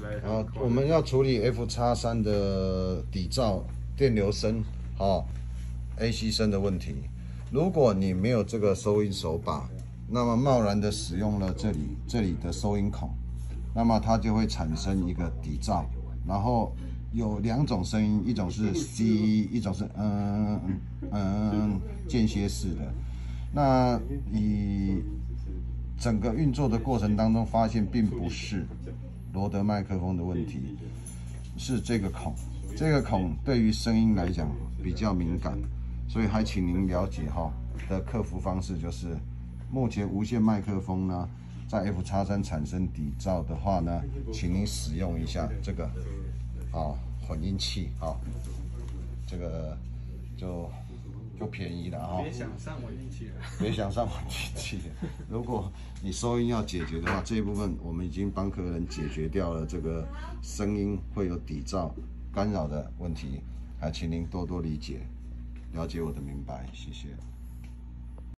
我们要处理 FX3的底噪、电流声、AC 声的问题。如果你没有这个收音手把，那么贸然的使用了这里的收音孔，那么它就会产生一个底噪，然后有2种声音，一种是 C， 一种是间歇式的。那以整个运作的过程当中，发现并不是罗德麦克风的问题，是这个孔。这个孔对于声音来讲比较敏感，所以还请您了解的克服方式就是，目前无线麦克风呢，在 FX3产生底噪的话呢，请您使用一下这个混音器这个就便宜了别想上混音器了， 别想上混音器了。如果你收音要解决的话，这一部分我们已经帮客人解决掉了这个声音会有底噪干扰的问题，还请您多多理解，了解我的明白，谢谢。